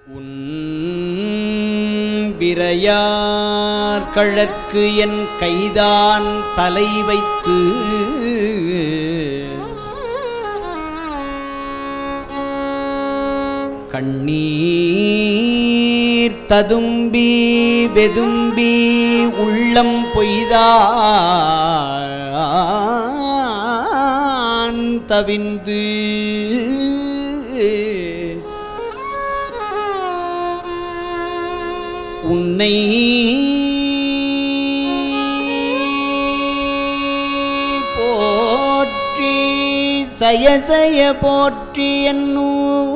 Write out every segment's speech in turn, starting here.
உன் விரையார் கழற்கு என் கைதான் தலை வைத்து கண்ணீர் ததும்பி வெதும்பி உள்ளம் பொய்தான் தவிந்து உன்னை போற்றி சயசய போற்றி என்னும்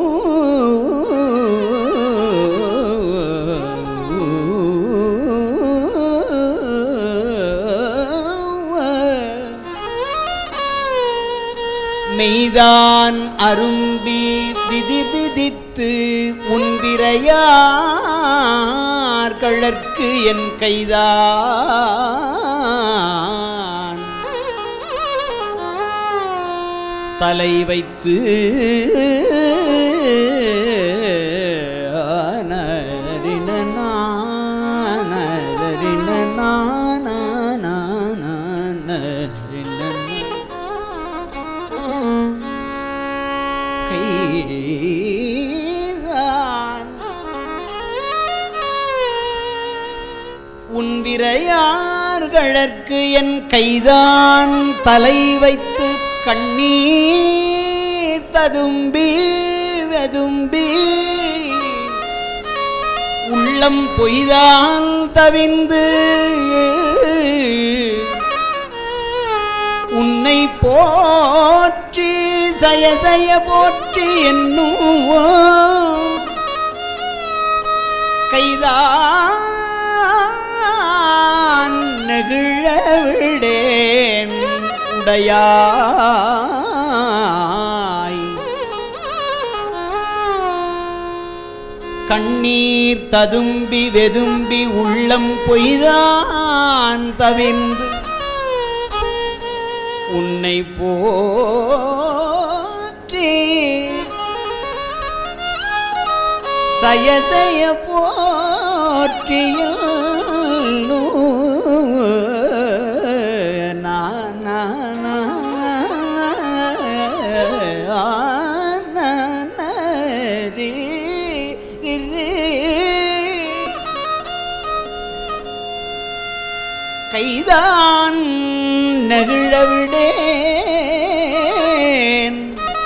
மெய்தான் அரும்பி விதிவிதித்து உன் விரையார் கழற்கு என் கைதான் தலை வைத்து உன் விரையார் கழற்கு என் கைதான் தலை வைத்து கண்ணீர் ததும்பி வெதும்பி உள்ளம் பொய்தான் தவிந்து உன்னை போற்றி சயசய போற்றி என்னும் கைதான் நெகிழ விடேன் உடையாய் கண்ணீர் ததும்பி வெதும்பி உள்ளம் பொய்தான் தவிந்து உன்னை போற்றி சயசய போற்றிய கைதான் நெகிழவிடேன்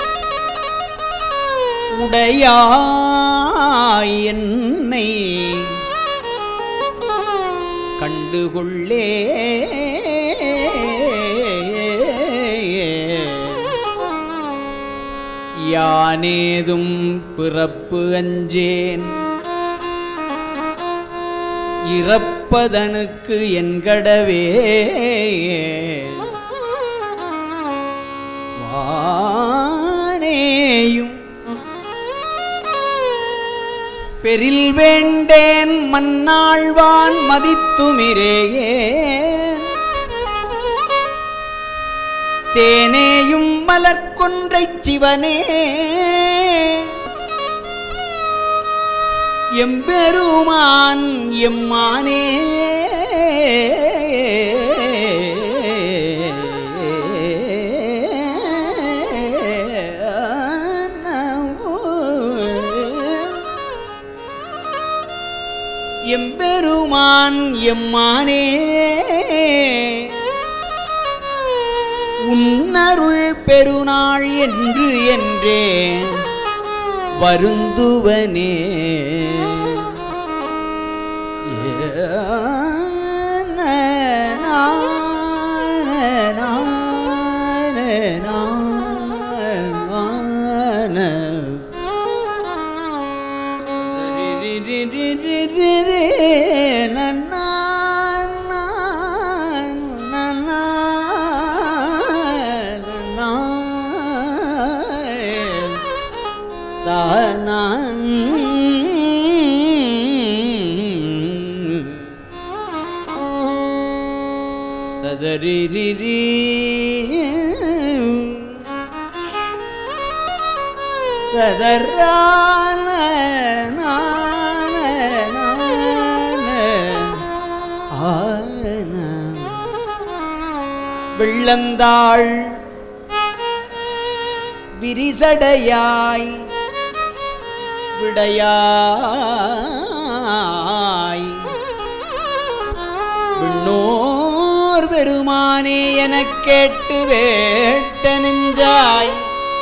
உடையாய் என்னை கண்டுகொள்ளே யானேதும் பிறப்பு அஞ்சேன் இறப்பதனுக்கு என்கடவே வானேயும் பெரில் வேண்டேன் மன்னாழ்வான் மதித்துமிரேயேன் தேனேயும் மலர்கொன்றைச் சிவனே எம்பெருமான் எம்மானே எம்பெருமான் எம்மானே உன்னருள் பெருநாள் என்று என்றேன் வருந்துவனே ததரான வெள்ளந்தாள் விரிசடையாய் விடையாய் விண்ணோர் பெருமானே எனக் கேட்டு வேட்ட நெஞ்சாய்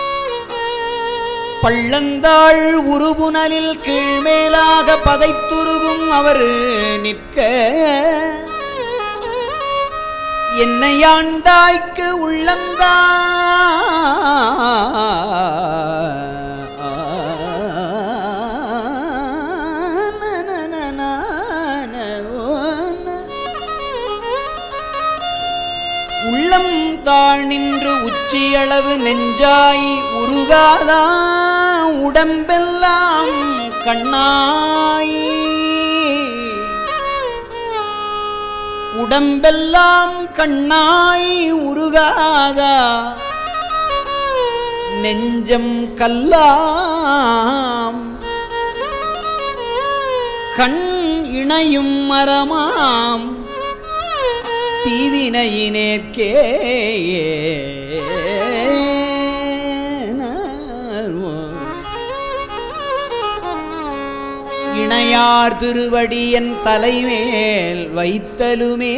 பள்ளந்தாள் உருபுனலில் கீழ்மேலாக பதைத்துருகும் அவர் நிற்க என்னையாண்டாய்க்கு உள்ளந்தா உள்ளம் தாழ் நின்று உச்சியளவு நெஞ்சாய் உருகாதா உடம்பெல்லாம் கண்ணாய் உடம்பெல்லாம் கண்ணாய் உருகாதா நெஞ்சம் கல்லாம் கண் இணையும் மரமாம் தீவினையினேற்கே இணையார் திருவடி என் தலைமேல் வைத்தலுமே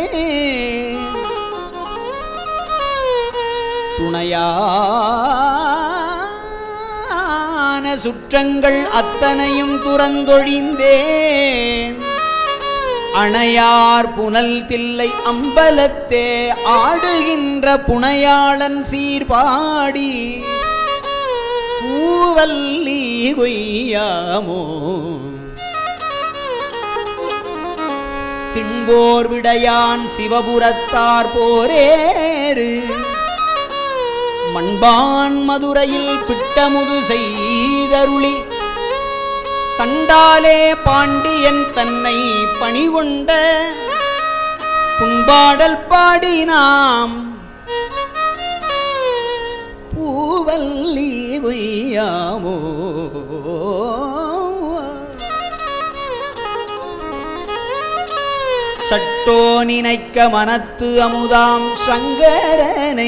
துணையான சுற்றங்கள் அத்தனையும் துறந்தொழிந்தேன் அணையார் புனல் தில்லை அம்பலத்தே ஆடுகின்ற புனையாளன் சீர்பாடி பூவல்லி கொய்யாமோ திண்போர் விடையான் சிவபுரத்தார் போரேறு மண்பான் மதுரையில் பிட்டமுது செய்தருளி தண்டாலே பாண்டியன் தன்னை பணிகொண்ட புண்பாடல் பாடினாம் பூவல்லி கொய்யாமோ சட்டோ நினைக்க மனத்து அமுதாம் சங்கரனை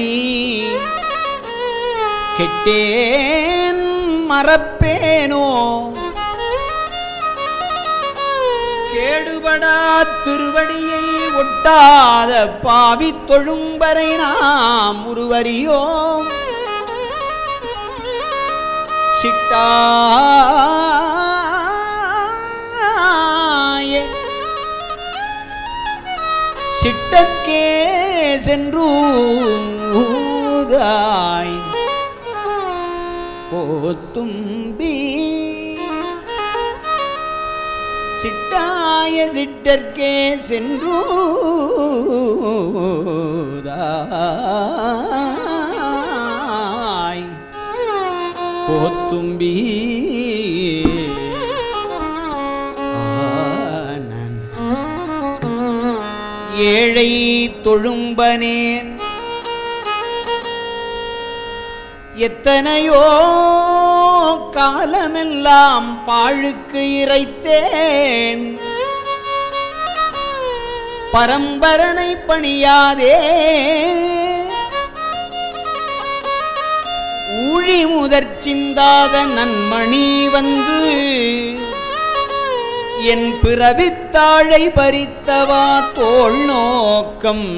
கெட்டேன் மறப்பேனோ கேடுபடா திருவடியை ஒட்டாத பாவி தொழும்பரை நாம் உருவறியோம் சிட்டாய சிட்டக்கே சென்றூதாய் போத்தும்பி சிட்டாய சிட்டற்கே சென்றூதாய் போத்தும்பி ஏழை தொழும்பனேன் எத்தனையோ காலமெல்லாம் பாழுக்கு இறைத்தேன் பரம்பரனை பணியாதே ஊழி முதற் சிந்தாத நன்மணி வந்து என் பிறவித்தாழை பறித்தவா தோள் நோக்கம்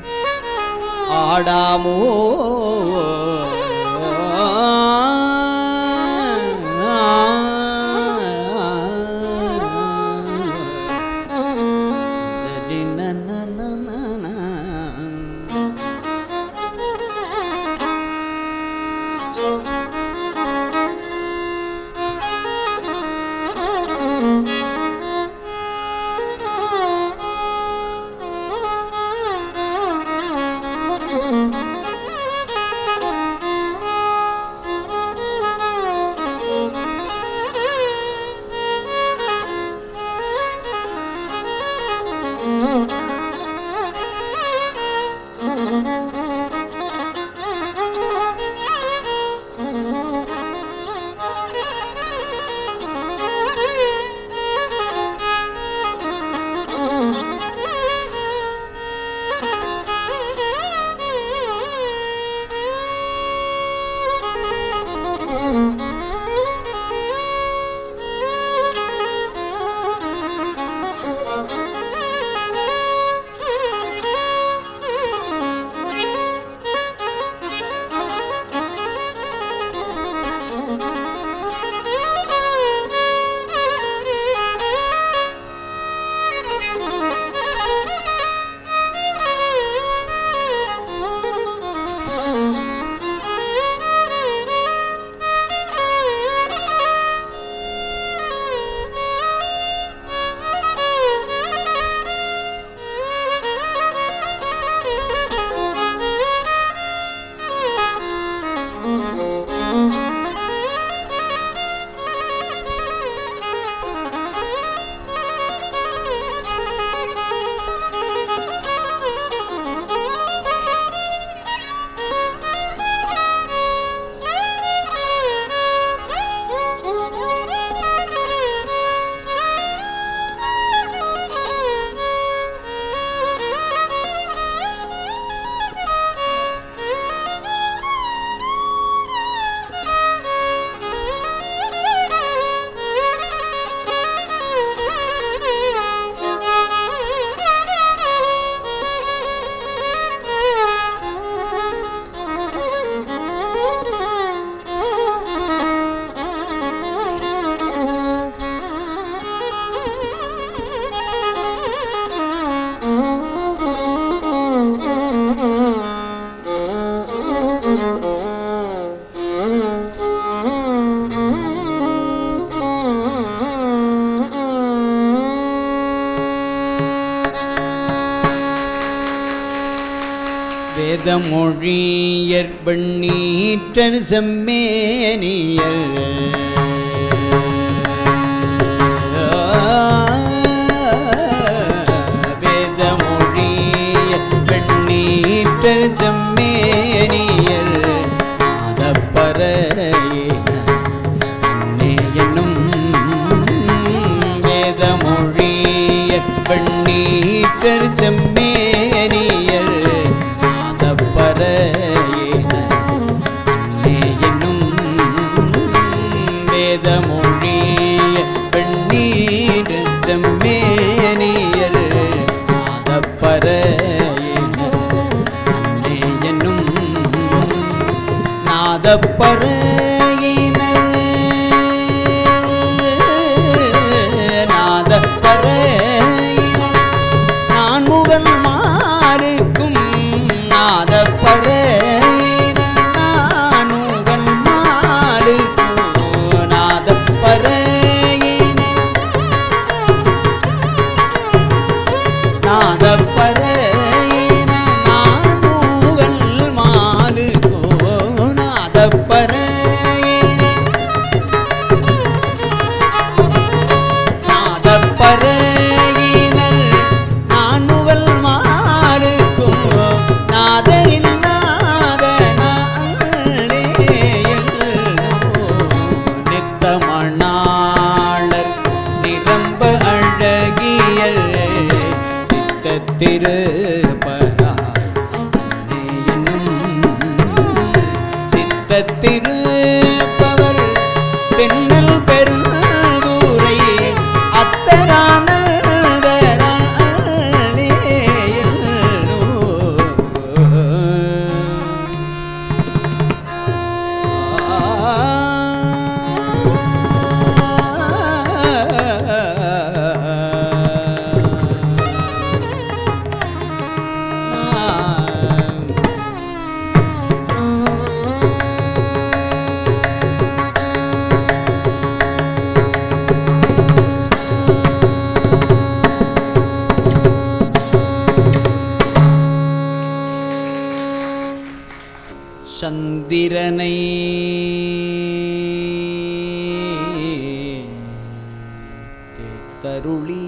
ஆடாமோ வேதமொழியற் வெண்ணீற்றர் செம்மேனியர் வேதமொழியற் வெண்ணீற்றர் செம்மேனியர் நாதப்பறையினே என்னும் வேதமொழியற் வெண்ணீற்றர் செம்மேனியர் நாதப்பறையினே என்னும் வேதமொழிய வெண்ணீற்றர் செம்மேனியர் நாதப்பறையினே என்னும் நாதப்பறையினர் நாதப்பறையினர் நான் முகல் மாலுக்கும் நாதப்பறையினர் நான் முகல் மாலுக்கும் நாதப்பறையினர் நாதப்பறையினர் நான் முகல் மாலுக்கும் நாதப்பறையினர் நாதப்பறையினர் நான் முகல் மாலுக்கும் நாதரின் நாதனாலே நித்தமணாளர் நிரம்ப அழகியர் சித்தத்திருப்பரா சித்தத்திருப்பவர் தென்னல் பெருந்தூரை அத்தரானே சந்திரனை தேத்தருளி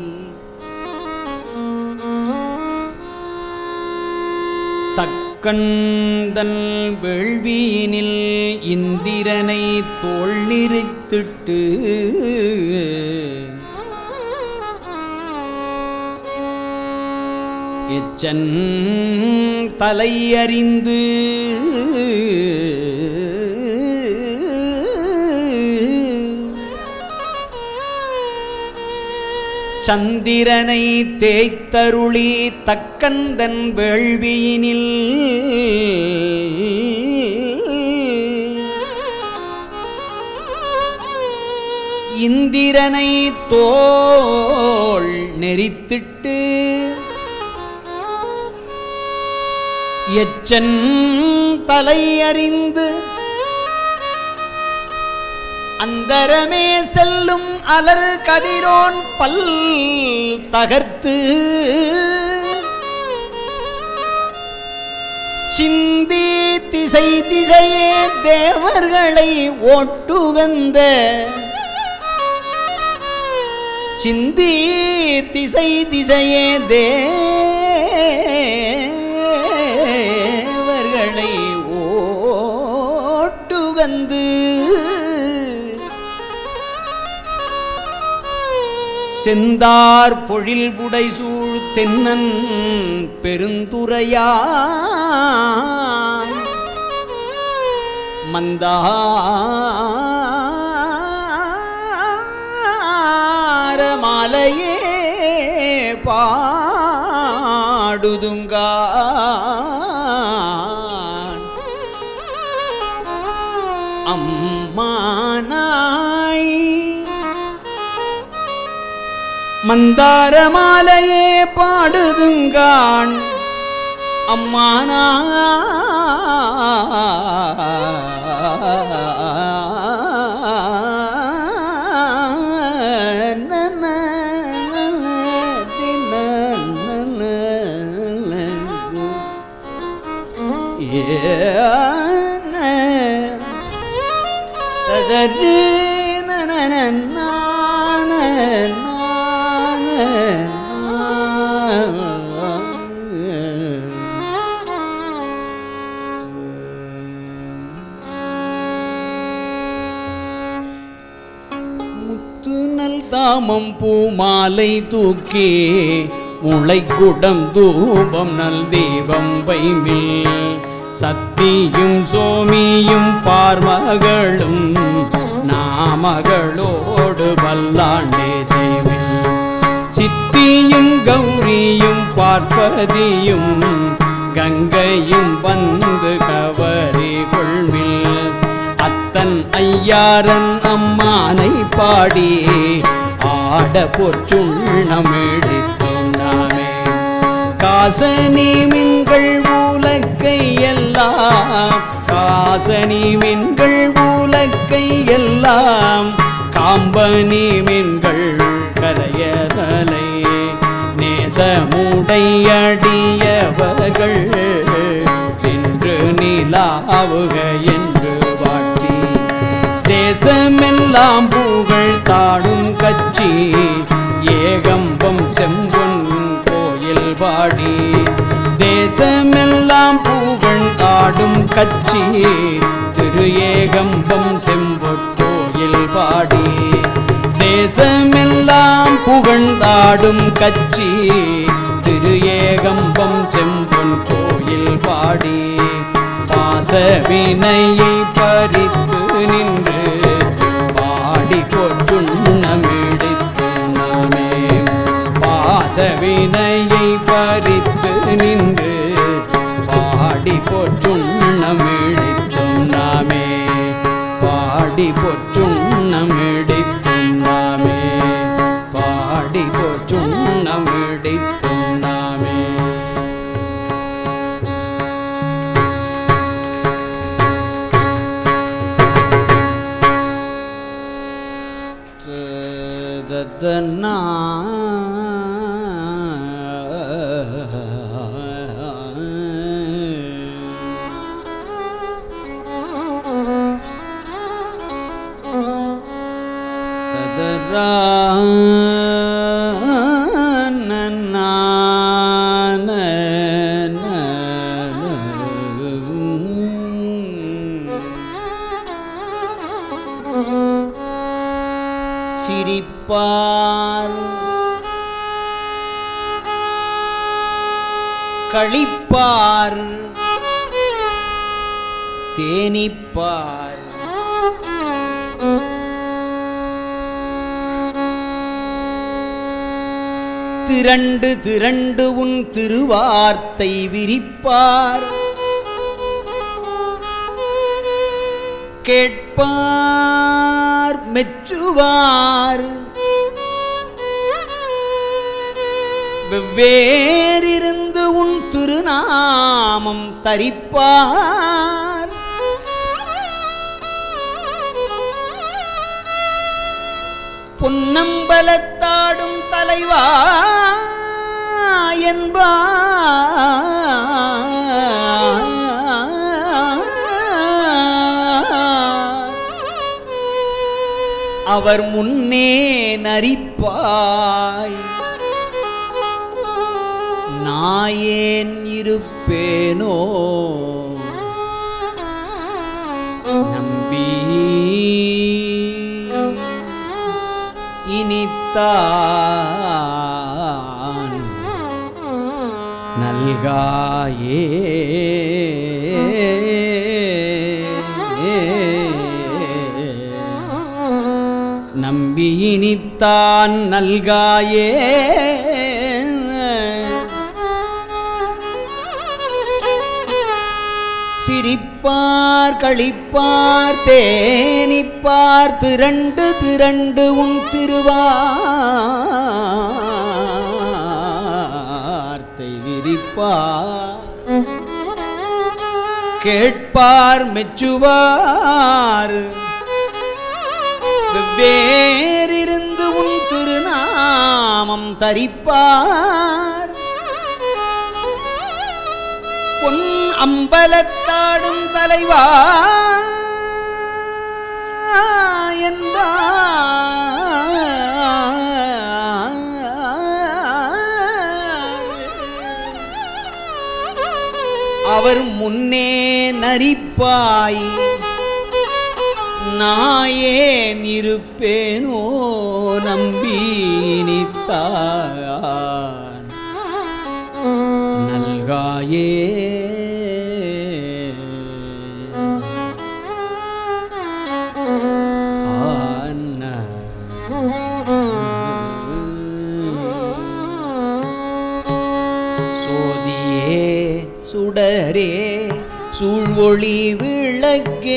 தக்கந்தன் வேள்வியினில் இந்திரனை தோள் நிறுத்திட்டு எச்சன் தலை அறிந்து சந்திரனை தேய்த்தருளி தக்கந்தன் வேள்வியினில் இந்திரனை தோள் நெறித்திட்டு எச்சன் தலை அறிந்து அந்தரமே செல்லும் அலறு கதிரோன் பல் தகர்த்து சிந்தி திசை திசையே தேவர்களை ஓட்டுகந்த சிந்தி திசை திசையே தேவர்களை ஓட்டுகந்து செந்தார் பொழில் புடைசூழ் தென்னன் பெருந்துரையான் மந்தார மாலையே பாடுதுங்கான் அம்மானாய் மந்தார மாலையே பாடுதுங்கான் அம்மானா முத்துநல் தாமம் பூமாலை தூக்கி முளைக்குடம் தூபம் நல் தீபம் வைமில் சத்தியும் சோமியும் பார்மகளும் நாமகளோடு வல்லாண்டே செய்வில் சித்தியும் கௌரியும் பார்ப்பதியும் கங்கையும் வந்து கவரி கொள்மில் அத்தன் ஐயாரன் அம்மானை பாடி ஆட பொற்சுண்ணமிடித்தோம் நாமே காசனி மின்கள் ஊலக்கை எல்லாம் காசனி மின்கள் ஊலக்கை எல்லாம் காம்பனி மின்கள் கரையதலை நேசமுடையடியவர்கள் என்று நிலாவுக என்று வாட்டி தேசமெல்லாம் புகழ் தாடும் கட்சி ஏகம்பம் செம்பொன் கோயில் பாடி தேசமெல்லாம் புகழ் தாடும் கட்சி திரு ஏகம்பம் செம்பொற் கோயில் பாடி தேசமெல்லாம் புகழ்ந்தாடும் கட்சி திரு ஏகம்பம் செம்பொன் கோயில் பாடி பாசவினையை பறித்து நின்று பாடி பொற்றுண்ணமிடித்தோம் நாமே பாசவினையை பறித்து நின்று பாடி பொற்றுண்ணமிடித்தோம் நாமே பாடி பொற்றுண்ணமிடித்தோம் நாமே பாடி பொற்றுண்ணமிடித்தோம் நாமே ததனா சிரிப்பார் களிப்பார் தேனிப்பார் திரண்டு திரண்டு உன் திருவார்த்தை விரிப்பார் கேட்பார் மெச்சுவார் வெவ்வேறிருந்து உன் திருநாமம் தரிப்பார் பொன்னம்பலத்தாடும் தலைவா என்பார் அவர் முன்னே நரிப்பாய் நாயேன் இருப்பேனோ நம்பி இனித்தான் நல்காயே நம்பி இனித்தான் நல்காயே சிரிப்பார் களிப்பார் தேனிப்பார் திரண்டு திரண்டு உன் திருவார்த்தை விரிப்பார் கேட்பார் மெச்சுவார் வெவ்வேறிருந்து உன் திருநாமம் தரிப்பார் பொன் அம்பலத்தாடும் தலைவா அவர் முன்னே நரிப்பாய் நாயேன் இருப்பேனோ நம்பினித்தான் நல்காயே சோதியே சுடரே சூழ்வொளி விளக்கே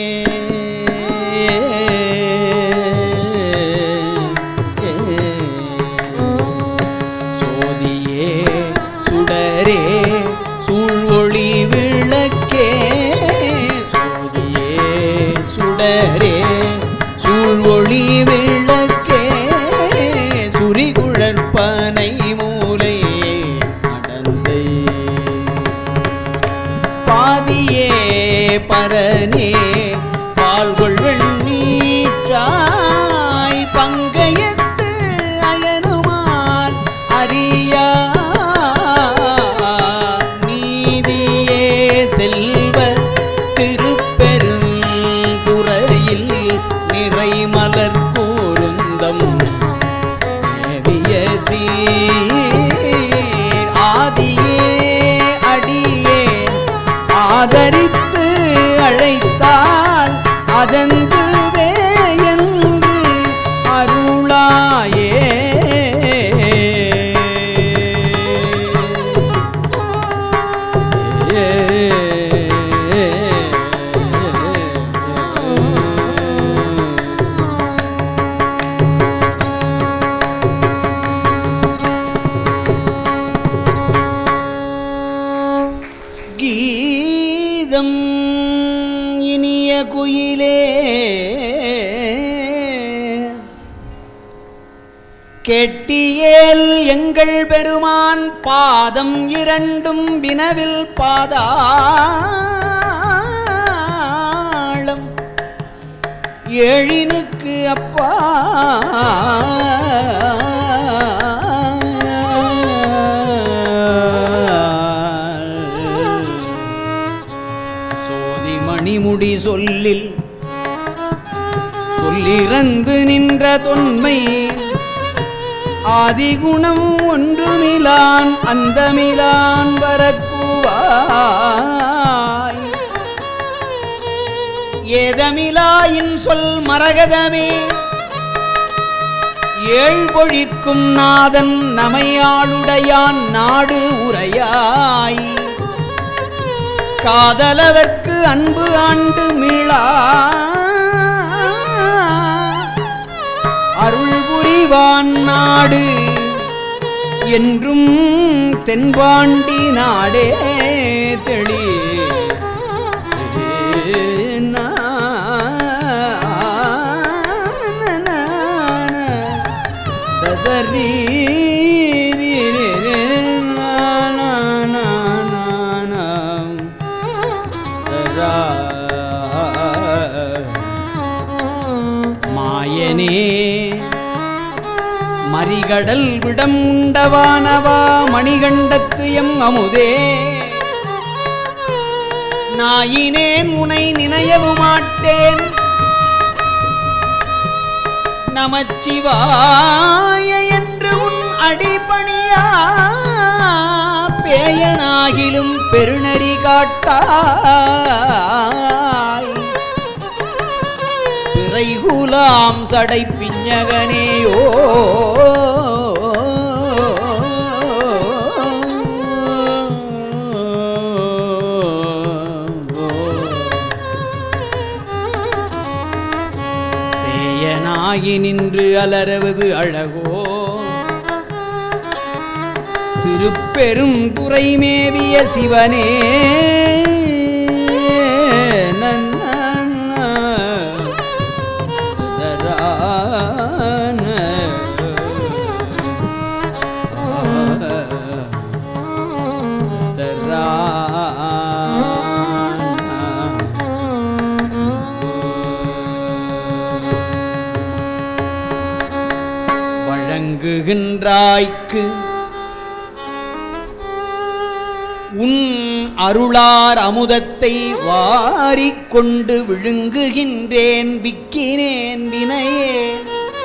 சோதியே சுடரே சூழ்வொளி விளக்கே சோதியே சுடரே சூழ்வொளி விளக்கே சுரிகுழற்பனை மூலை அடந்தை பாதியே பரனே பால்கொள் வெண்ணீற்றாய் பங்கயத்து அயனுமான் அறியா நீதியே செல்வ திருப்பெருந்துறையில் நிறைமலர் கூருந்தம் தேவிய சீர் ஆதியே அடியே ஆதரித்து அழைத்தால் அதந்துவே என்று அருளாயே கீதம் இனிய குயிலே கெட்டியேல் எங்கள் பெருமான் பாதம் இரண்டும் வினவில் பாதாளம் ஏழினுக்கு அப்பா மணிமுடி சொல்லில் சொல்லிறந்து நின்ற தொன்மை ஆதிகுணம் ஒன்றுமிலான் அந்தமிலான் வரக்குவாய் ஏதமிலாயின் சொல் மரகதமே ஏழ்பொழிற்கும் நாதன் நமையாளுடையான் நாடு உரையாய் காதலவர்க்கு அன்பு ஆண்டு மீளா அருள் புரிவான் நாடு என்றும் தென்பாண்டி நாடே தெளி ததரி மாயனே மறிகடல் விடம் உண்டவானவா மணிகண்டத்து எம் அமுதே நாயினேன் உனை நினையவு மாட்டேன் நமச்சிவாய என்று உன் அடிபணியா பேயனாகிலும் பெருநெறி காட்டாய் பிறைகுலாம் சடை பிஞகனேயோ சேயனாகி நின்று அலறுவது அழகோ திருப்பெரும் துறை மேவிய சிவனே வழங்குகின்றாய்க்கு உன் அருளார் அமுதத்தை வாரிக்கொண்டு விழுங்குகின்றேன் விக்கினேன் வினையேன்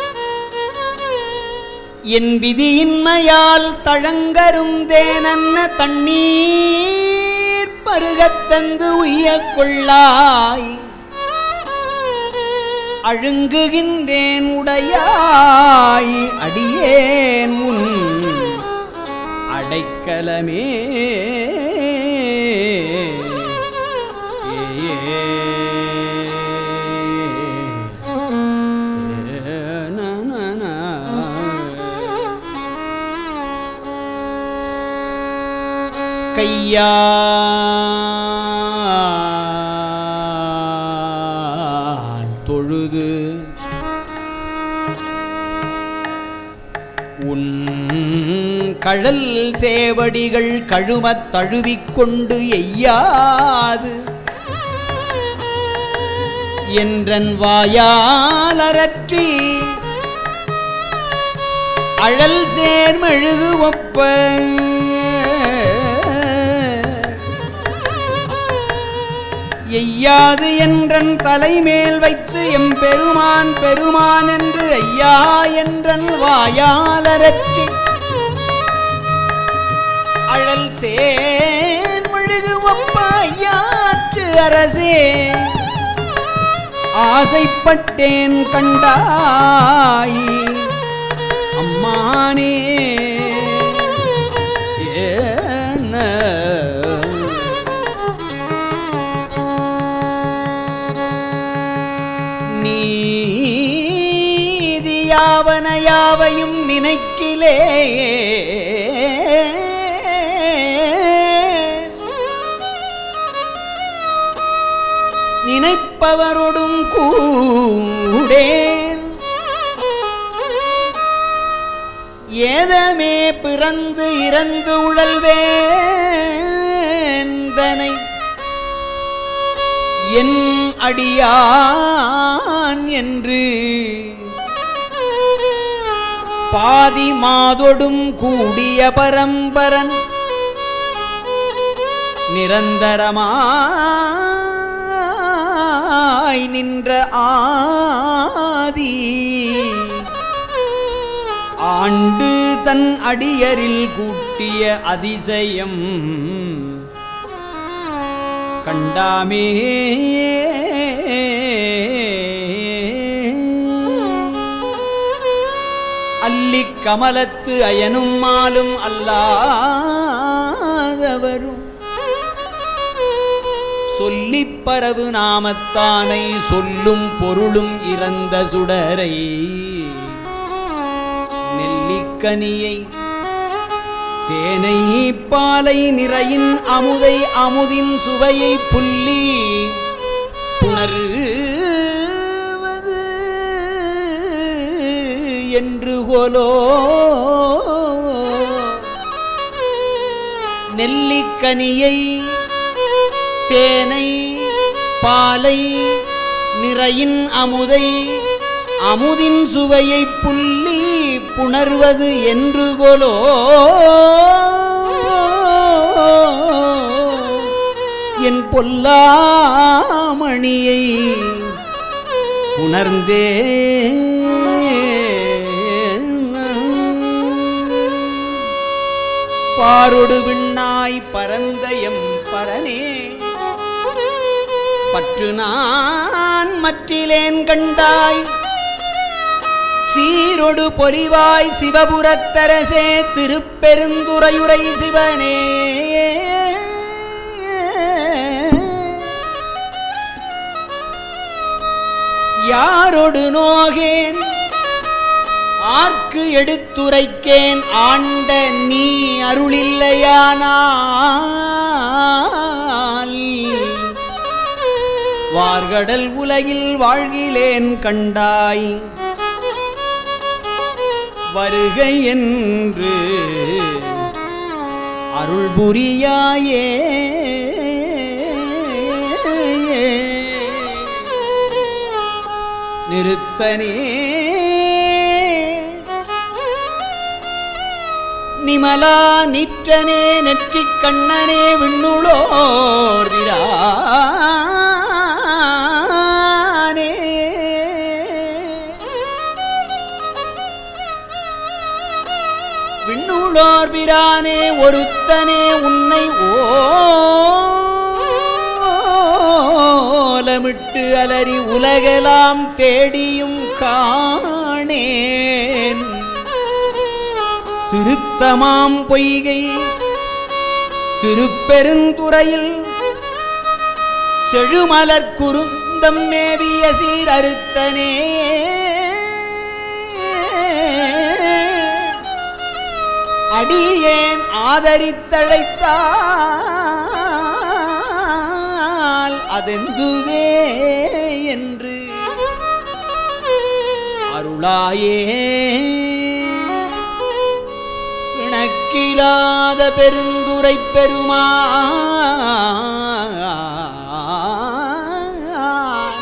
என் விதியின்மையால் தழங்கரும் தேனன்ன தண்ணீர் பருகத்தந்து உய்யக் கொள்ளாய் அழுங்குகின்றேன் உடையாய் அடியேன் உன் அடைக்கலமே கையால் தொழுது உன் கழல் சேவடிகள் கழுமத் தழுவிக்கொண்டு எய்யாது என்றன் வாயால் அரற்றி அழல் சேர்மெழுகு ஒப்ப எய்யாது என்றன் தலைமேல் வைத்து எம்பெருமான் பெருமான் என்று ஐயா என்றன் வாயாலரற்றி அழல் சேர்மெழுகு ஒப்ப ஐயாற்று அரசே ஆசைப்பட்டேன் கண்டாய் அம்மானே நீதியாவனையாவையும் நினைக்கிலே நினைப்பவரோடும் கூடேன் ஏதமே பிறந்து இறந்து உழல்வேந்தனை என் அடியான் என்று பாதி மாதொடும் கூடிய பரம்பரன் நிரந்தரமாய் நின்ற ஆதி ஆண்டு தன் அடியரில் கூட்டிய அதிசயம் கண்டாமே அல்லிக் கமலத்து அயனும் மாலும் அல்லாதவரும் சொல்லிப் பரவு நாமத்தானை சொல்லும் பொருளும் இறந்த சுடரை நெல்லிக்கனியை தேனை பாலை நிறையின் அமுதை அமுதின் சுவையை புல்லி புணர்வது என்று கொலோ நெல்லிக்கனியை தேனை பாலை நிறையின் அமுதை அமுதின் சுவையை புல்லி புணர்வது என்று கொலோ என் பொல்லாமணியை உணர்ந்தே பாரொடு விண்ணாய் பரந்த எம் பரனே பற்று நான் மற்றிலேன் கண்டாய் சீரொடு பொறிவாய் சிவபுரத்தரசே திருப்பெருந்துறையுரை சிவனே யாரொடு நோகேன் ஆர்க்கு எடுத்துரைக்கேன் ஆண்ட நீ அருளில்லையானால் வார்கடல் உலகில் வாழ்கிலேன் கண்டாய் வருகை என்று அருள் புரியாயே நிறுத்தனே நிமலா நிற்றனே நெற்றிக் கண்ணனே விண்ணுளோர் பிரானே விண்ணுளோர் பிரானே ஒருத்தனே உன்னை ஓலமிட்டு அலறி உலகெல்லாம் தேடியும் காணேன் திருத்தமாம் பொய்கை திருப்பெருந்துறையில் செழுமலர் குருந்தம் மேவிய சீர் அறுத்தனே அடியேன் ஆதரித்தழைத்தால் அதெந்துவே என்று அருளாயே பிணக்கிலாத பெருந்துரை பெருமான்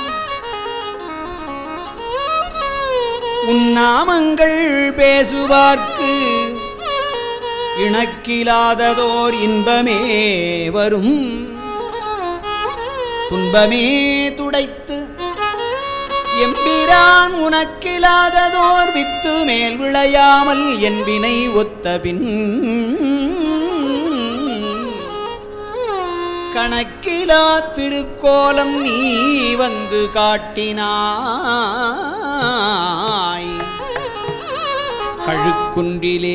உன்னாமங்கள் பேசுவார்க்கு இணக்கிலாததோர் இன்பமே வரும் துன்பமே துடைத்து எம்பிரான் உனக்கிலாததோர் வித்து மேல் விளையாமல் என் வினை ஒத்தபின் கணக்கிலா திருக்கோலம் நீ வந்து காட்டினாய் கழுக்குன்றிலே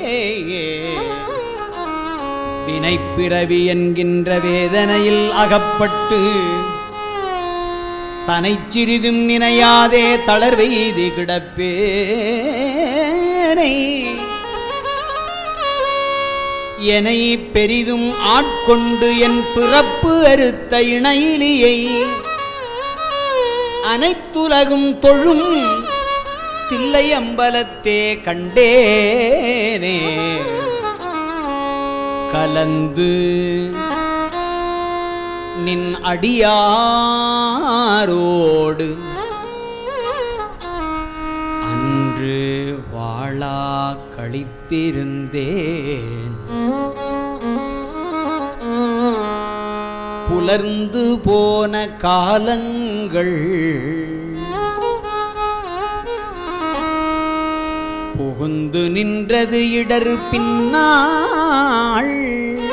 வினைப்பிறவி என்கின்ற வேதனையில் அகப்பட்டு தனை சிறிதும் நினையாதே தளர்வெய்தி கிடப்பேனை என்னை பெரிதும் ஆட்கொண்டு என் பிறப்பு அறுத்த இணையிலியை அனைத்துலகும் தொழும் தில்லை அம்பலத்தே கண்டேனே கலந்து நின் அடியாரோடு அன்று வாழா கழித்திருந்தேன் புலர்ந்து போன காலங்கள் புகுந்து நின்றது இடர் பின்னாள்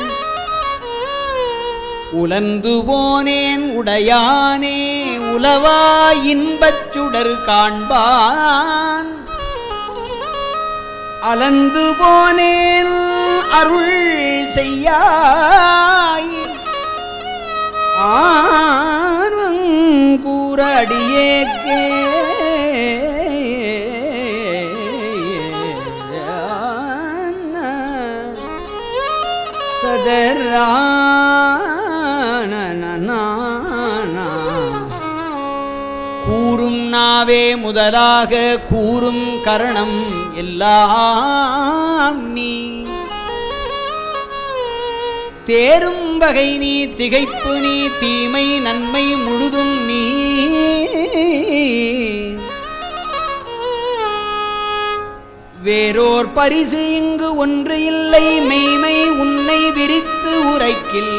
உலர்ந்து போனேன் உடையானே உலவா இன்பச் சுடர் காண்பான் அலந்து போனேன் அருள் செய்யாய் ஆர்வங்கூற அடியேற்கே கூறும் நாவே முதலாக கூறும் கரணம் எல்லாம் நீ தேரும் வகை நீ திகைப்பு நீ தீமை நன்மை முழுதும் நீ வேறோர் பரிசு இங்கு ஒன்று இல்லை மெய்மை உன்னை விரித்து உரைக்கில்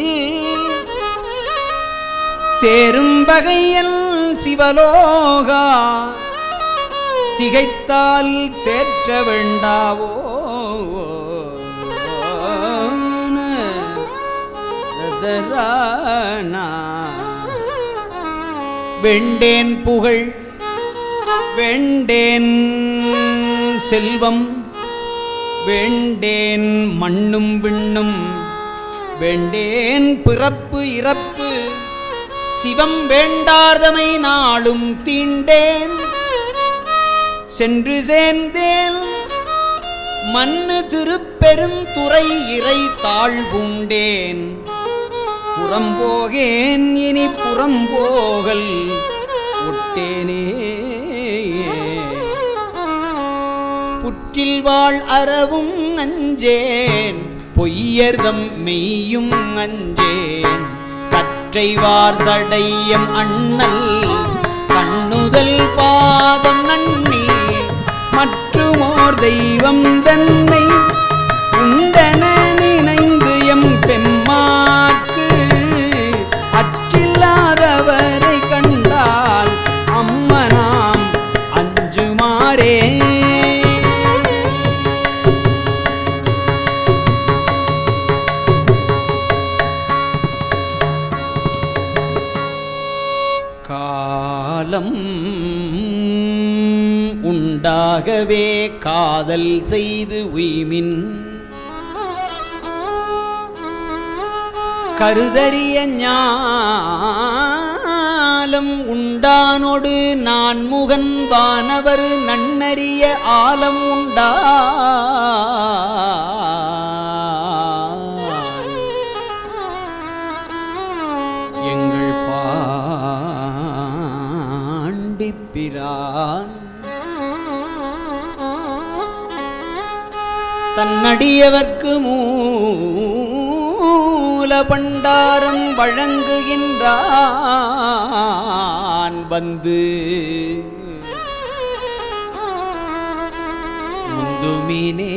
தேரும் வகையல் சிவலோகா திகைத்தால் தேற்ற வேண்டாவோ வேண்டேன் புகழ் வேண்டேன் செல்வம் வேண்டேன் மண்ணும் விண்ணும் வேண்டேன் பிறப்பு இறப்பு சிவம் வேண்டார்தமை நாளும் தீண்டேன் சென்று சேர்ந்தேன் மண்ணு திருப்பெருந்துறை இறை தாழ்வுண்டேன் புறம்போகேன் இனி புறம்போகல் ஒட்டேனே புற்றில் வாழ் அறவும் அஞ்சேன் பொய்யர்தம் மெய்யும் அஞ்சேன் கற்றைவார் சடையம் அண்ணல் கண்ணுதல் பாதம் நன்னி மற்றுமோர் தெய்வம் தன்னை உரைப்பாரே. காலம் உண்டாகவே காதல் செய்து உய்மின் கருதறிய ஞாலம் உண்டானோடு நான் முகன் வானவர் நன்னறிய ஆலம் உண்டா எங்கள் பாண்டிப்பிரான் தன்னடியவர்க்கு மூல பண்டாரம் வழங்குகின்றான் வந்து முந்துமினே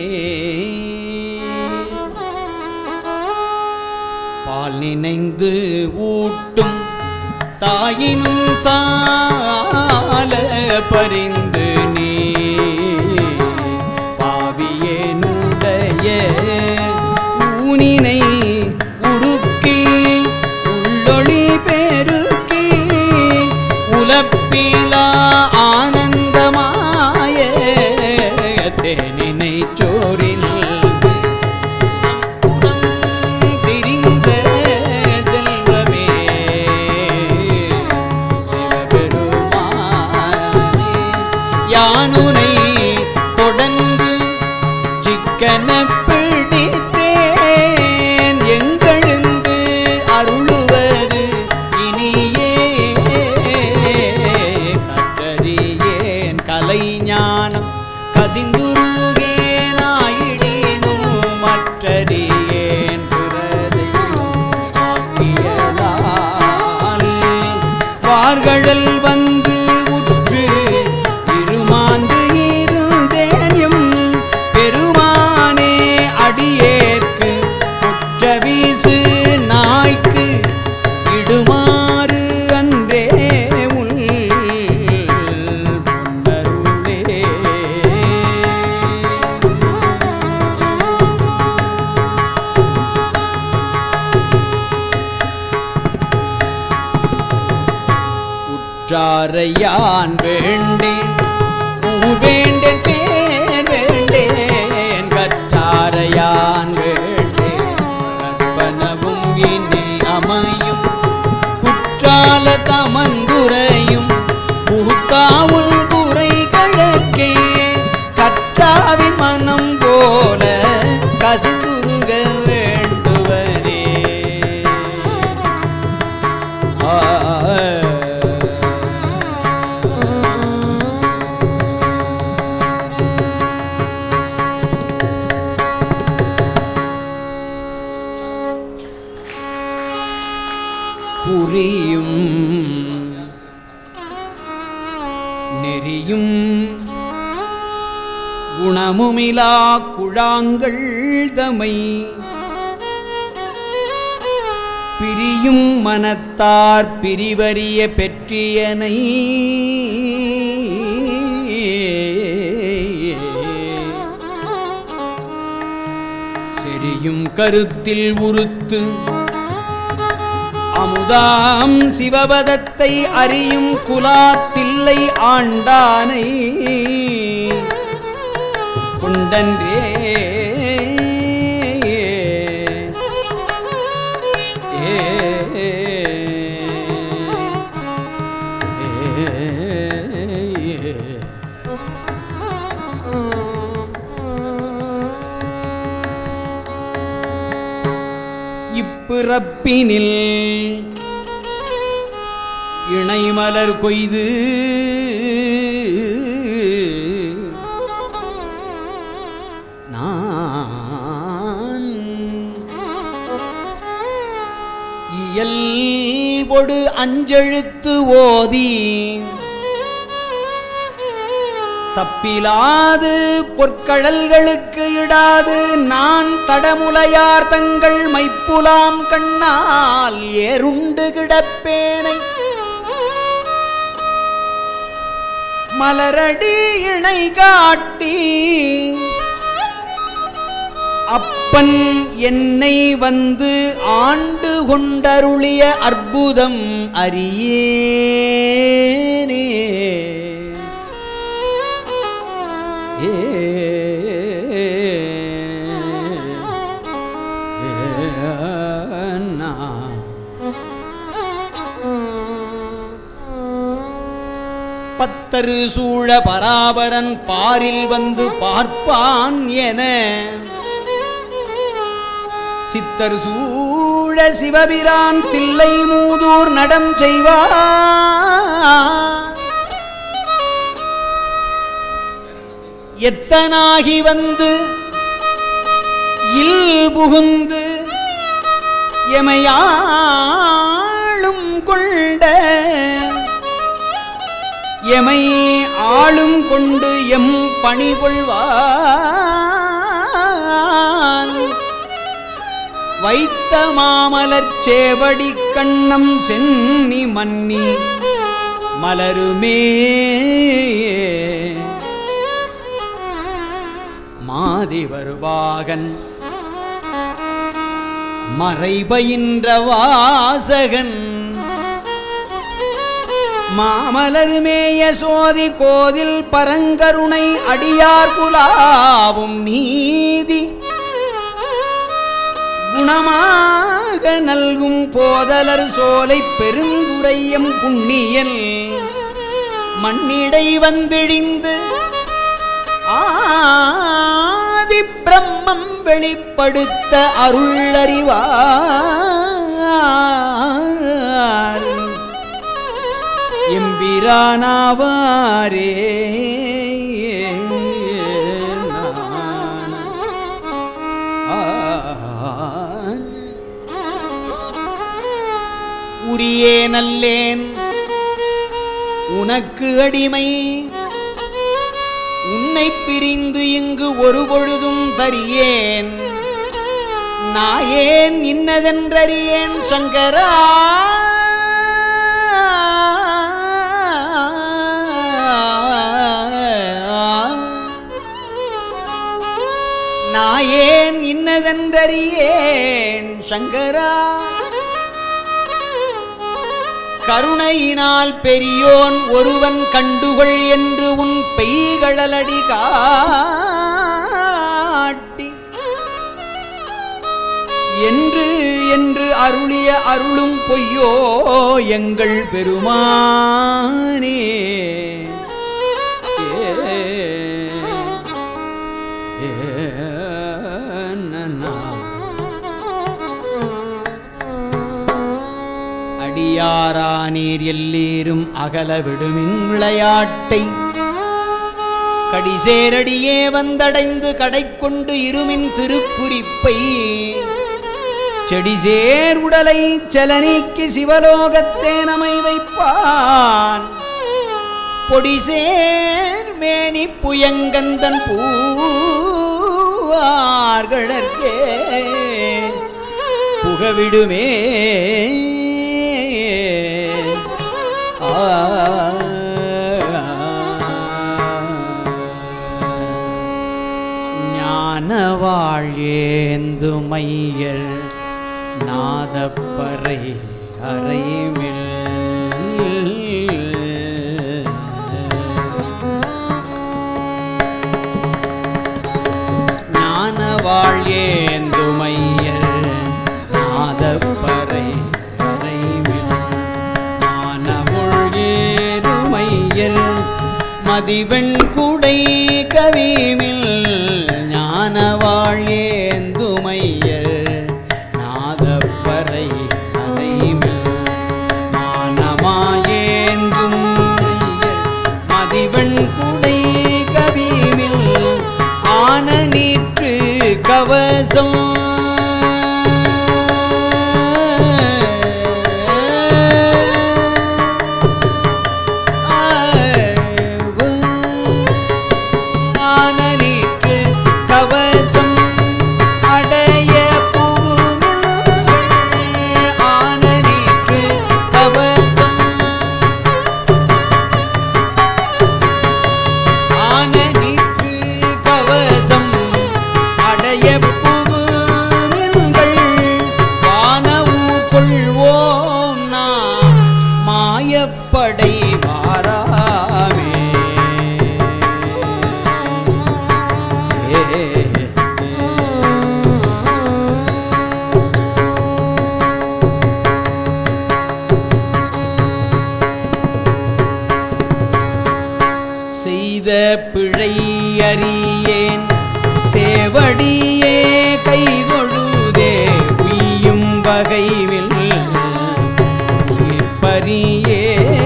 பால் நினைந்து ஊட்டும் தாயினும் சால பரிந்து நீ பாவியேனுடைய ஊனினை உருக்கி உள்ளொளி பெருக்கி உலப்பிலா ஆனந்தமாய தேனினை சோரில் யானுனை தொடர்ந்து சிக்கன பிடித்தேன் எங்கெழுந்து அருளுவது இனியே கற்றறியேன் கலை ஞானம் கதிந்துருகேனாயிடினும் மற்றறியேன் பிறதை ஆக்கியதால் வார்கழல் வந்து அடியேற்கு குற்றவீசு நாய்க்கு இடுமாறு அன்றே உள் புன்னருளே. உற்றாரையான் வேண்டேன் வேண்டேன் பேர் வேண்டேன் கற்றாரையான் வேண்டேன் கற்பனவும் இனி அமையும் குற்றால தமந்துரையும் பூத்தாவுள் குறை கழற்கே கற்றாவின் மனம் போல கசுதுருக வேண்டுவனே. குறியும் நெறியும் குணமுமிலா குழாங்கள் தமை பிரியும் மனத்தார் பிரிவறிய பெற்றியனை செறியும் கருத்தில் உறுத்து அமுதாம் சிவபதத்தை அறியும் குலாத்தில்லை ஆண்டானை கொண்டன்றே இப்பிறப்பினில் இணைமலர் கொய்து நான் இயல்பொடு அஞ்செழுத்து ஓதி தப்பிலாது பொற்கடல்களுக்கு இடாது நான் தடமுலையார் தங்கள் மைப்புலாம் கண்ணால் ஏறுண்டு கிடப்பேனை மலரடி இணை காட்டி அப்பன் என்னை வந்து ஆண்டு கொண்டருளிய அற்புதம் அறியேனே. பத்தரு சூழ பராபரன் பாரில் வந்து பார்ப்பான் என சித்தர் சூழ சிவபிரான் தில்லை மூதூர் நடம் செய்வார். எத்தனாகி வந்து இல் புகுந்து எமையாளும் கொண்ட எமை ஆளும் கொண்டு எம் பணி கொள்வான். வைத்த மாமலர் சேவடி கண்ணம் சென்னி மன்னி மலருமே. மாதி வருவாகன் மறைபயின்ற வாசகன் மாமலருமேய சோதி கோதில் பரங்கருணை அடியார் குலாவும் நீதி குணமாக நல்கும் போதலர் சோலை பெருந்துரையம் புண்ணியல் மண்ணிடை வந்திழிந்து ஆதி பிரம்மம் வெளிப்படுத்த அருளறிவார் எம்பிரானாவாரே. உரியே நல்லேன் உனக்கு அடிமை உன்னை பிரிந்து இங்கு ஒரு பொழுதும் தரியேன். நாயேன் இன்னதென்றறியேன் சங்கரா. நாயேன் இன்னதென்றறியேன் சங்கரா. கருணையினால் பெரியோன் ஒருவன் கண்டுகொள் என்று உன் பெய்கடலடி காட்டி என்று என்று அருளிய அருளும் பொய்யோ எங்கள் பெருமானே. அடியாரானீர் எல்லீரும் அகல விடுமின் விளையாட்டை கடிசேரடியே வந்தடைந்து கடை கொண்டு இருமின் திருக்குறிப்பை செடிசேர் உடலை செலநீக்கி சிவலோகத்தே நமை வைப்பான். பொடிசேர் மேனி புயங்கந்தன் பூவார்களே புகவிடுமே. ஞானவாழ்யேந்து மையர் நாதப்பறை அறைமில் ஞானவாழ்யேந்து மையர் நாதப்பறை மதிவெண் குடை கவிமில் ஞானவாழ்யேந்துமையர் நாதப்பறை அதைமில் மானமாயேந்தும் மதிவெண் குடை கவிமில் ஆன நீற்று கவசம் அறியேன் சேவடியே கைதொழுதே உய்யும் வகைவில் பரியே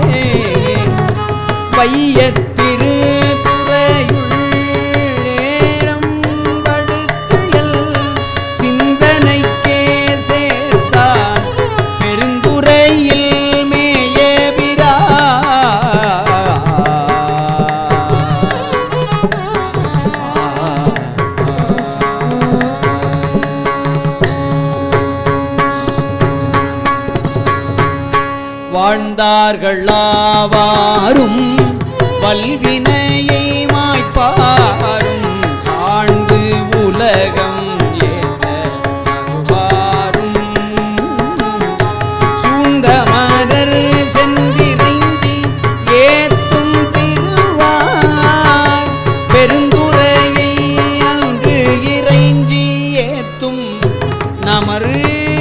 வையத்திரு துறையுள்ளேரம் படுத்தியல் சிந்தனைக்கே சேர்த்தான் பெருந்துறையில் மேயபிரா வாழ்ந்தார்களாவாரும் வல்வினையை மாய்ப்பாரும் ஆண்டு உலகம் ஏற்றவாரும் சூழ்ந்தமரர் சென்றிறைஞ்சி ஏத்தும் திருவார் பெருந்துறையை அன்று இறைஞ்சி ஏத்தும் நமர்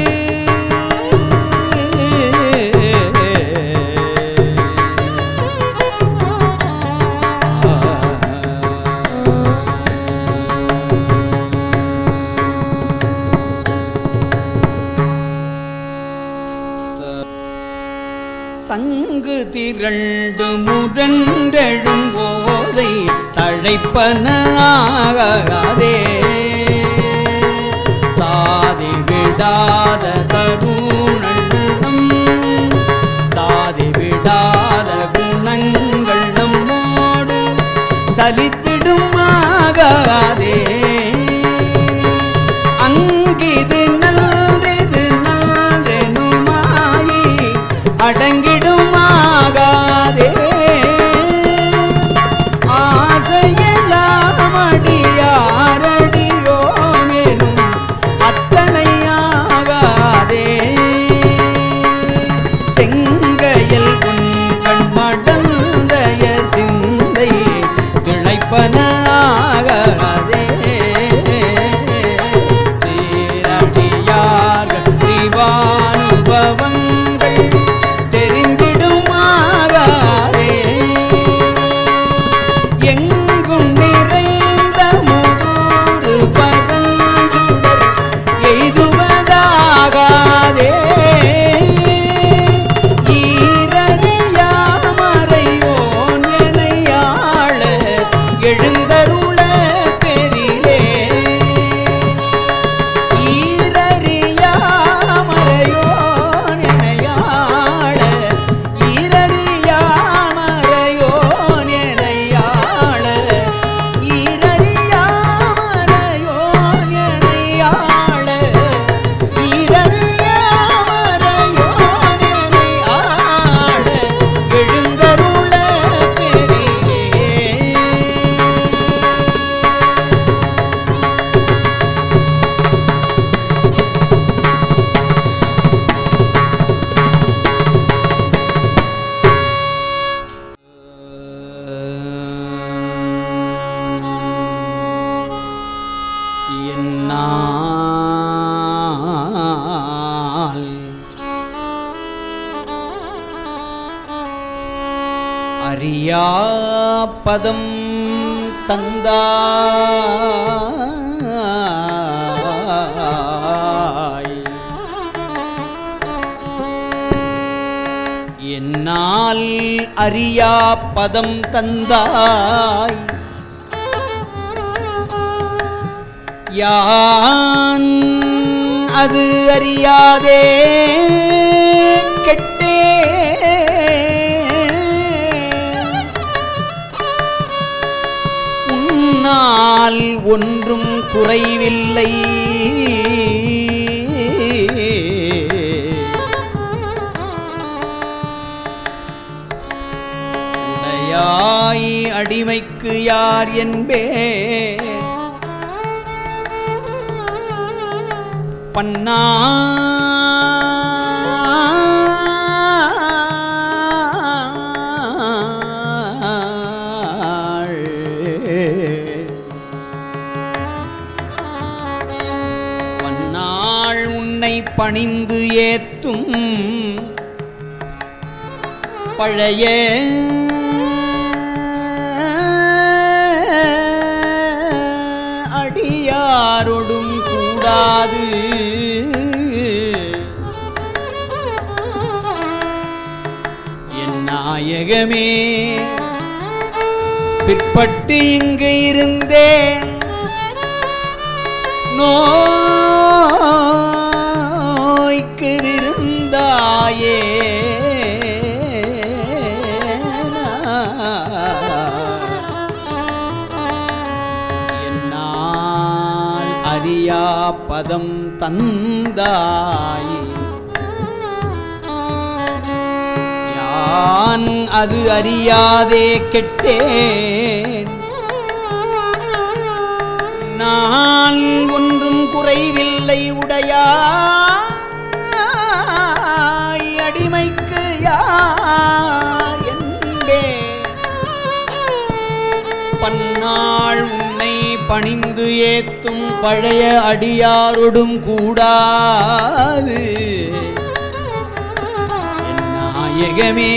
சங்கு திரண்டு முரண்டெழும் போதை தழைப்பனாகாதே சாதி விடாத தருணம் சாதி விடாத குணங்கள் நம்மோடு சலித்திடும் ஆகாதே அங்கிது நல்றிது நல்றெனுமாயி அடங்கிடுமாகாதே ஆசையெல்லாம் அடியாரடியோ மேலும் அத்தனையாகாதே செங்கையில் உன் கண்மடந்தய சிந்தை திளைப்பனாகாதே சீரடியார்கள் திவானுபவங்கள் தெரிந்திடுமாகாதே எங்கும் நிறைந்த முதுரு பரஞ்சுடர் எய்துவதாகாதே ஈரறியாமறையோன் எனையாள எழுந்தருள பெரிலே ஈரறியாமறையோன் எனையாள ஈரறியாமறையோன் எனையாள ஈரறியாமறையோன் எனையாள ஈரறியாமறையோன் எனையாள எழுந்தருள பெரிலே என்னால் அறியா பதம் தந்தாய் என்னால் அறியா பதம் தந்தாய் யான் அது அறியாதே கெட்டே உன்னால் ஒன்றும் குறைவில்லை உடையாய் அடிமைக்கு யார் என்பே பன்னா பன்னாள் உன்னை பணிந்து ஏத்தும் பழைய கூடாது. என் நாயகமே பிற்பட்டு இங்கு இருந்தேன் நோய்க்கு விருந்தாயே என்னால் அறியா பதம் தந்தாயே யான் அது அறியாதே கெட்டேன் நான் ஒன்றும் குறைவில்லை உடையாய் அடிமைக்கு யார் என்பே பன்னாள் உன்னை பணிந்து ஏத்தும் பழைய அடியாரோடும் கூடாது. என் நாயகமே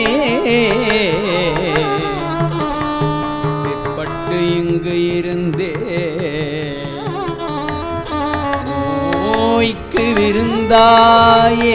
பிற்பட்டு இங்கு இருந்தே நோய்க்கு விருந்தாயே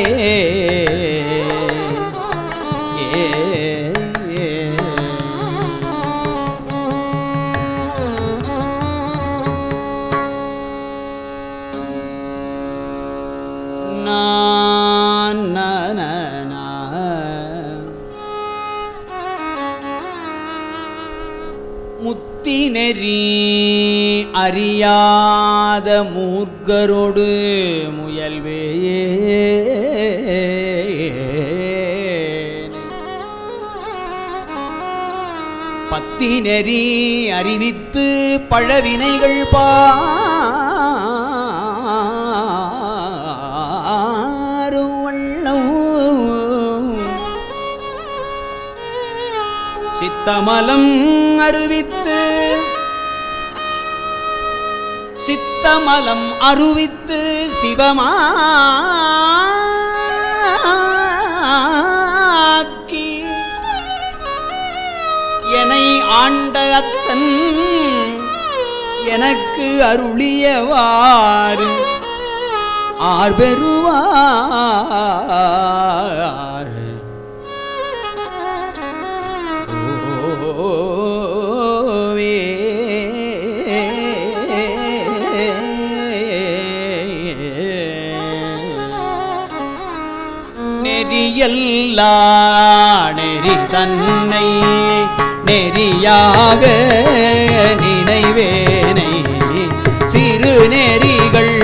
முத்திநெறி அறியாத மூர்க்கரோடு முயல்வே பத்திநெறி அறிவித்து பழவினைகள் சித்தமலம் அருவித்து சித்தமலம் அருவித்து சிவமாக்கி என்னை ஆண்ட அத்தன் எனக்கு அருளியவாறு ஆர்பெறுவார். நெறியல்லா நெறி தன்னை நெறியாக நினைவேனை சிறு நெறிகள்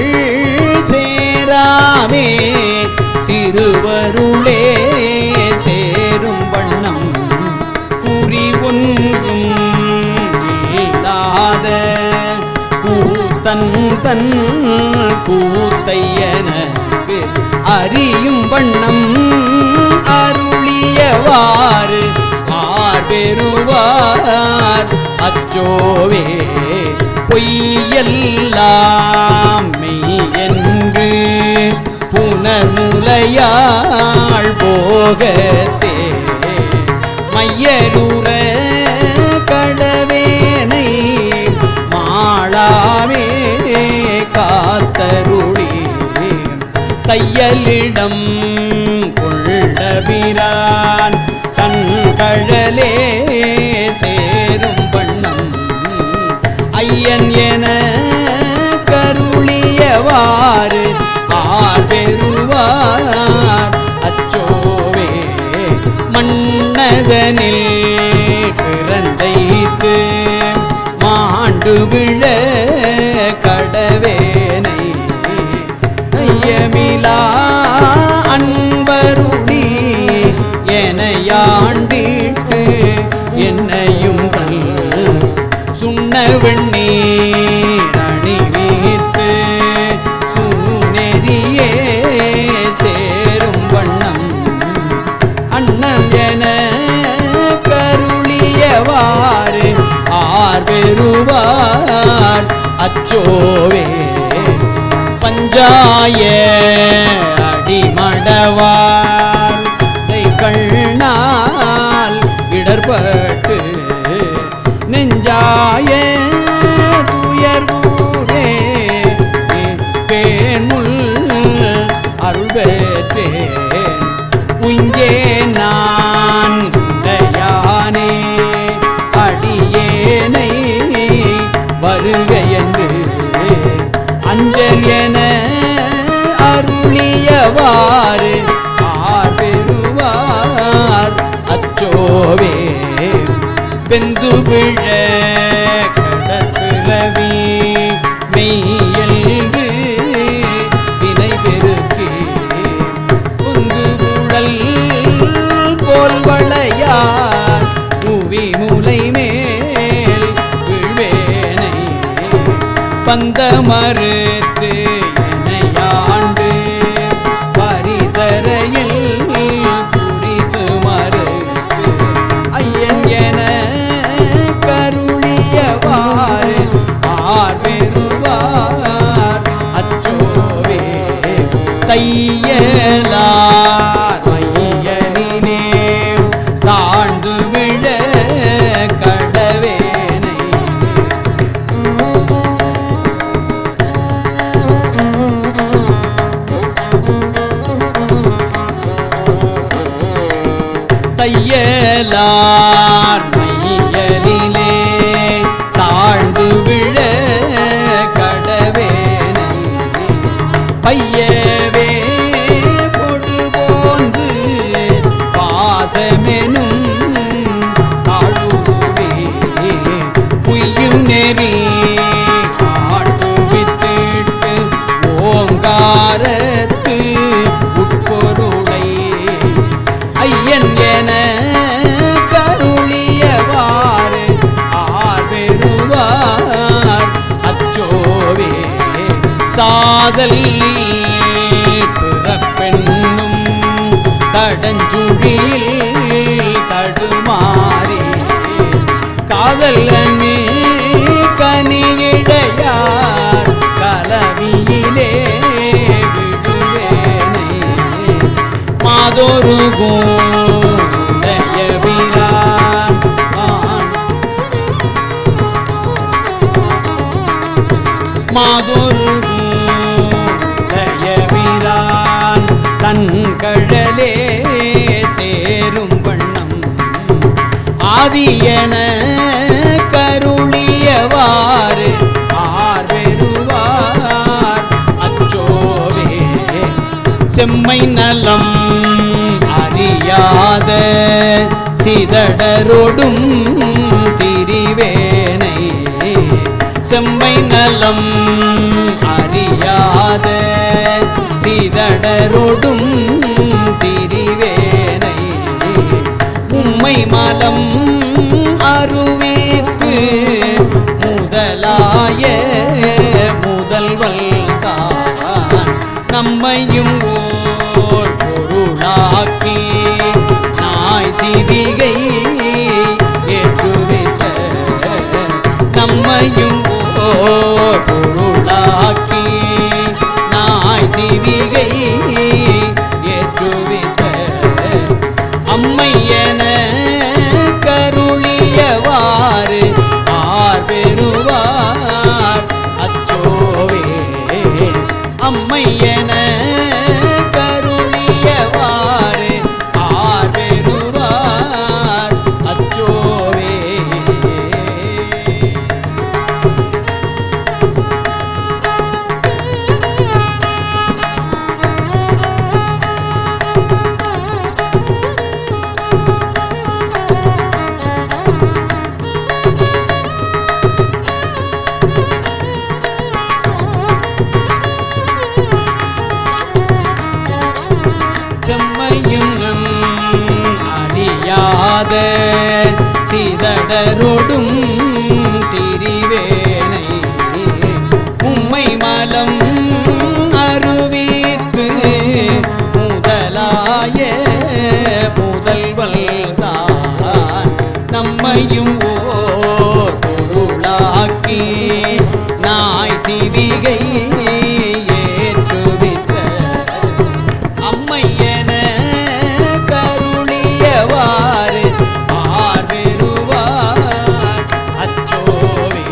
சேராமே திருவருளே சேரும் வண்ணம் குறி ஒன்றும் இல்லாத கூத்தன் தன் கூத்தையனக்கு அறியும் வண்ணம் அருளியவாறு ஆர்பெறுவார். அச்சோவே பொய்யெல்லாம் மெய் என்று புனர்முலையாள் போகத்தே மையலுற கடவேனை மாளாமே காத்தருளி தையலிடம் கொள்ளபிரான் தன் கழலே சேரும் வண்ணம் ஐயன் என கருளியவாறு ஆர்பெறுவார். அச்சோவே மன்னதனில் பிறந்தைத்து மாண்டு விழ கடவேனை ஐயமிலா அன்பருளி எனையாண்டிட்டு என்னையும் தன் சுண்ண வெண்ணீர் அணிவித்து சூநெறியே சேரும் வண்ணம் அண்ணம் என கருளியவாறு ஆர்பெறுவார். அச்சோவே பஞ்சாய அடிமடவார் கண்ணால் இடர்பட்டு நெஞ்சாய துயர்வூரே வெந்து விழ கடற்பிறவி மெய்யல்று வினை பெருக்கி பொங்கு உழல் போல்வளையார் மூவி மூலை மேல் விழ்வேனை பந்த மறுத்து எனையாண்டு பரிசரையில் புரிசு மறுத்து ஐயன் என கருளியவாறு ஆர் பெறுவார் அச்சோவே தையலார் மையனினே தாழ்ந்து விழ கடவேனை தையலார் மையலிலே தாழ்ந்து விழ கடவேனை பையவே பொடுபோந்து பாசமெனும் தாழுவே புய்யும் நெறி ஆட்டுவித்திட்டு ஓங்காரத்து உட்பொருளை ஐயன் என கருளியவாறு ஆர் பெறுவார் அச்சோவே சாதல் பிறப்பெண்ணும் தடஞ்சுழியில் தடுமாறி காதல் அணி கனியிடையார் கலவியிலே விடுவேனை மாதொரு கோடையவிரான் மாதொரு கோடையவிரான் தன் கழலே சேரும் வண்ணம் ஆதியன கருளியவாறு ஆர் பெறுவார் அச்சோவே செம்மை நலம் அறியாத சிதடரோடும் திரிவேனை செம்மை நலம் அறியாத சிதடரோடும் திரிவேனை உம்மை மலம் அருவித்து முதலாய முதல்வல் தான் நம்மையும் ஓர் பொருளாக்கி நாய் சிவிகை ஏற்றுவித்த நம்மையும் ஓர் பொருளாக்கி நாய் சிவிகை ஏற்றுவித்த அம்மை என கருளியவாறு ஆர் பெறுவார் அச்சோவே அம்மை என கருளியவாறு ஆர் பெறுவார் அச்சோவே செம்மையும் அறியாத சிதடரோடும் திரிவேனை உம்மை மலம் அருவித்து முதலாய முதல்வல் தான் நம்மையும் ஓர் பொருளாக்கி நாய் சிவிகை ஏற்றுவித்த அம்மை என கருளியவாறு ஆர் பெறுவார் அச்சோவே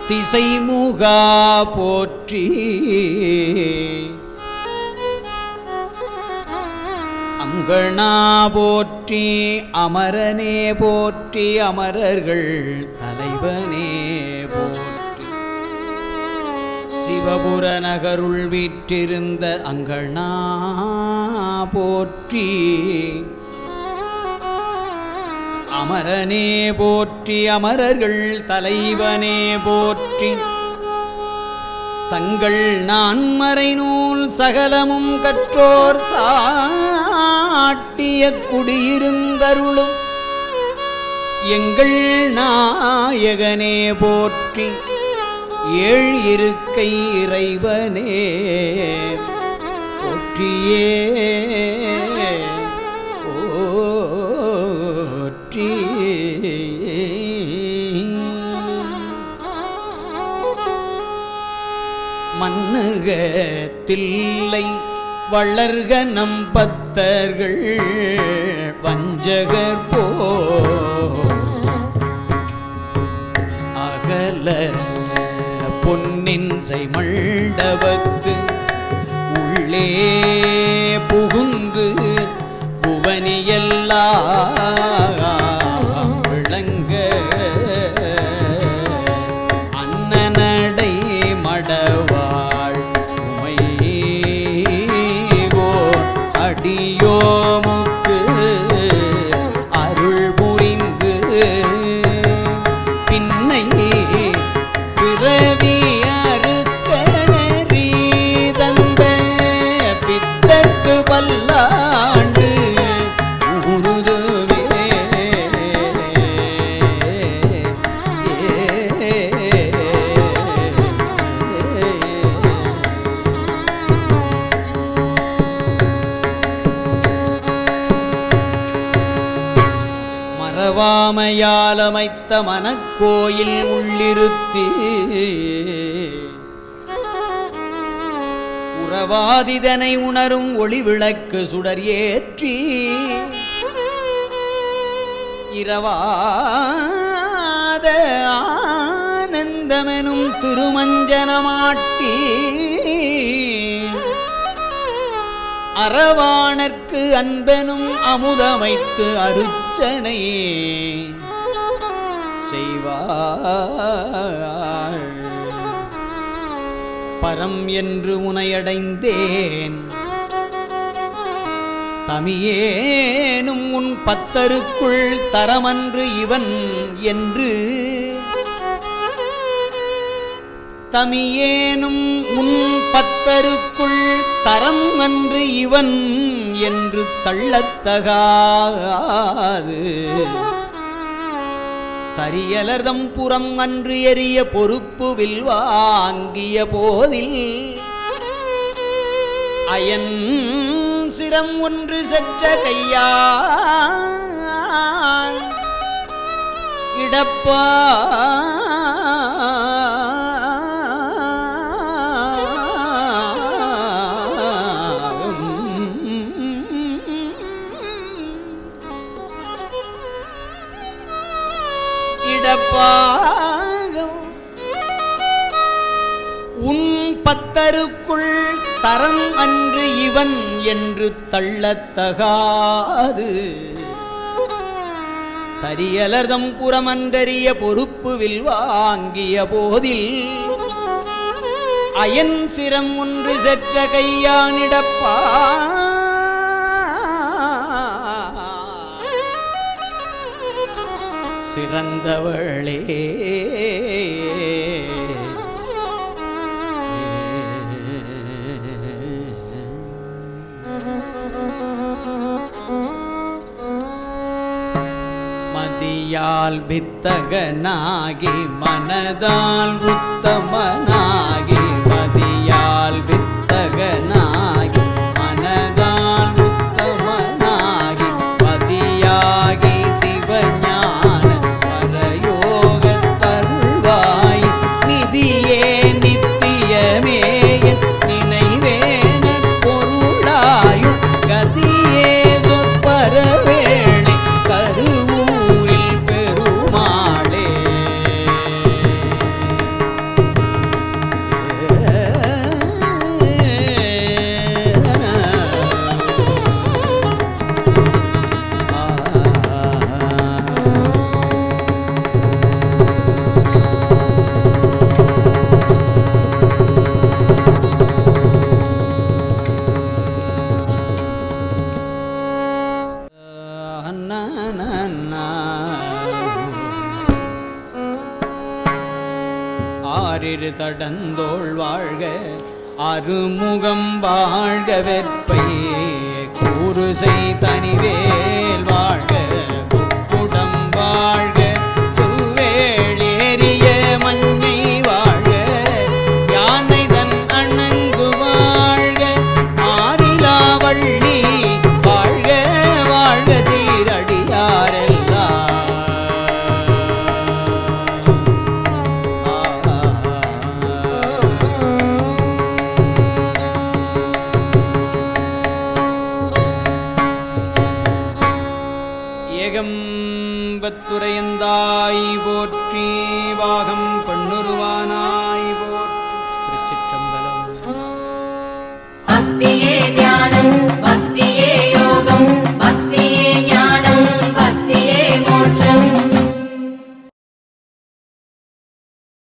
திசைமுகா போற்றி அங்கணா போற்றி அமரனே போற்றி அமரர்கள் தலைவனே போற்றி சிவபுர நகருள் வீற்றிருந்த அங்கணா போற்றி அமரனே போற்றி அமரர்கள் தலைவனே போற்றி தங்கள் நான்மறை நூல் சகலமும் கற்றோர் சாட்டிய குடியிருந்தருளும் எங்கள் நாயகனே போற்றி ஏழ் இருக்கை இறைவனே போற்றியே போற்றி மன்னுக தில்லை வளர்க நம் பத்தர்கள் வஞ்சகர் போ அகல பொன்னின் செய்மண்டபத்து உள்ளே புகுந்து புவனியெல்லாம் விளங்க அன்னநடை மடவாள் உமைவோர் அடியோமுக்கு அருள் புரிந்து பின்னை பிறவி அறுக்க நெறி தந்த பித்தற்கு பல்லாண்டு உருதுவே மறவாமையால் அமைத்த மனக்கோயில் உள்ளிருத்தி உறவாதிதனை உணரும் ஒளி விளக்கு சுடர் ஏற்றி இரவாத ஆனந்தமெனும் திருமஞ்சனமாட்டி அரவாணர்க்கு அன்பெனும் அமுதமைத்து அருச்சனை செய்வார் பரம் என்று உனையடைந்தேன் தமியேனும் உன் பத்தருக்குள் தரமன்று இவன் என்று தமியேனும் உன் பத்தருக்குள் தரம் அன்று இவன் என்று தள்ளத்தகாது தரியலர்தம் புறம் அன்று எரிய பொறுப்பு வில்வாங்கிய போதில் அயன் சிரம் ஒன்று செற்ற கையால் இடப்பா உன் பத்தருக்குள் தரம் அன்று இவன் என்று தள்ளத்தகாது தரியலர்தம் புறமன்றறிய பொறுப்பு வில்வாங்கிய போதில் அயன் சிரம் ஒன்று செற்ற கையானிடப்பா சிறந்தவளே மதியால் வித்தகனாகி மனதால் உத்தமனாகி மதியால் வித்தகனாகி மனதால் உத்தமனாகி பதியாகி சிவஞான பரயோக தருள்வாய் நிதியே நித்தியமே நினைவேன பொருளாயும் கதியே சொற்பரவேளை கருவூரில் பெருமாளே ஆரிரு தடந்தோள் வாழ்க அருமுகம் வாழ்க வெற்பை கூறுசை தனிவேல் வாழ்க குப்புடம் வாழ்க சுவேளேறிய மஞ்சை வாழ்க யானை தன் அணங்கு வாழ்க ஆரிலா வள்ளி வாழ்க வாழ்க சீரடியாரெல்லாம் ஏகம்பத்துரையந்தாய் போற்றி வாகம் பெண்ணுருவானாய் போற்றி. திருச்சிற்றம்பலம்.